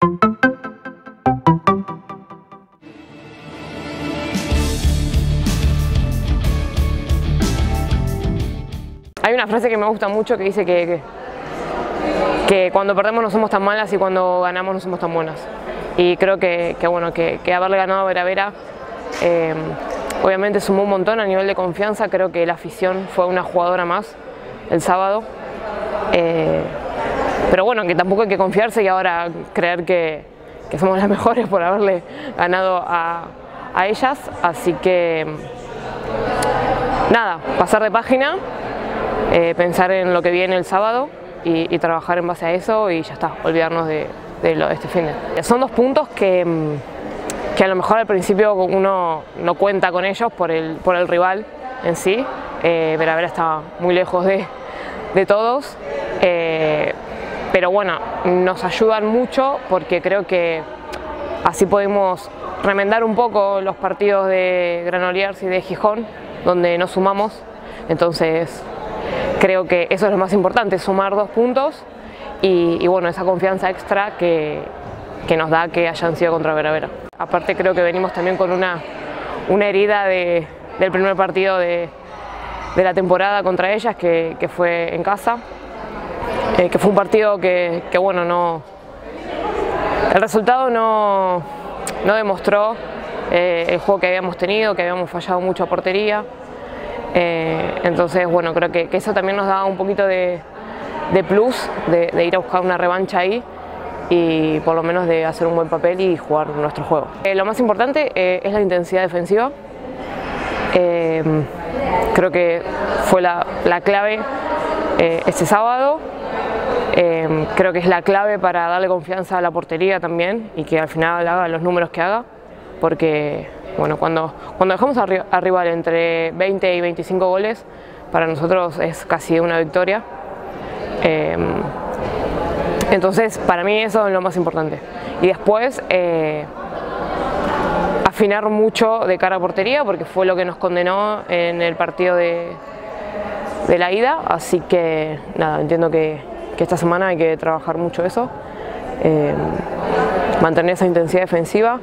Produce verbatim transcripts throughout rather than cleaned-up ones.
Hay una frase que me gusta mucho que dice que, que, que cuando perdemos no somos tan malas y cuando ganamos no somos tan buenas. Y creo que, que, bueno, que, que haberle ganado a Vera Vera eh, obviamente sumó un montón a nivel de confianza. Creo que la afición fue una jugadora más el sábado. Eh, pero bueno, que tampoco hay que confiarse y ahora creer que, que somos las mejores por haberle ganado a, a ellas. Así que nada, pasar de página. Eh, pensar en lo que viene el sábado y, y trabajar en base a eso y ya está, olvidarnos de, de, lo, de este fin de. Son dos puntos que, que a lo mejor al principio uno no cuenta con ellos por el, por el rival en sí. Eh, Vera Vera está muy lejos de, de todos, eh, pero bueno, nos ayudan mucho porque creo que así podemos remendar un poco los partidos de Granollers y de Gijón, donde nos sumamos. Entonces creo que eso es lo más importante, sumar dos puntos y, y bueno, esa confianza extra que, que nos da que hayan sido contra Vera Vera. Aparte creo que venimos también con una, una herida de, del primer partido de, de la temporada contra ellas, que, que fue en casa, eh, que fue un partido que, que bueno, no, el resultado no, no demostró eh, el juego que habíamos tenido, que habíamos fallado mucho a portería. Eh, entonces, bueno, creo que, que eso también nos da un poquito de, de plus, de, de ir a buscar una revancha ahí y por lo menos de hacer un buen papel y jugar nuestro juego. Eh, lo más importante eh, es la intensidad defensiva. Eh, creo que fue la, la clave eh, este sábado. Eh, creo que es la clave para darle confianza a la portería también y que al final haga los números que haga, porque bueno, cuando, cuando dejamos a, a rival entre veinte y veinticinco goles, para nosotros es casi una victoria. Eh, entonces, para mí eso es lo más importante. Y después, eh, afinar mucho de cara a portería, porque fue lo que nos condenó en el partido de, de la ida. Así que, nada, entiendo que, que esta semana hay que trabajar mucho eso. Eh, mantener esa intensidad defensiva.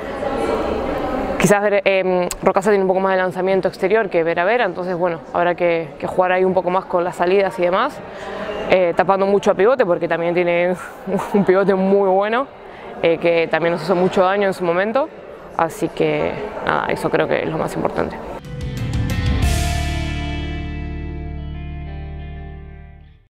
Quizás eh, Rocasa tiene un poco más de lanzamiento exterior que Vera Vera, entonces bueno, habrá que, que jugar ahí un poco más con las salidas y demás, eh, tapando mucho a pivote porque también tiene un pivote muy bueno, eh, que también nos hizo mucho daño en su momento, así que nada, eso creo que es lo más importante.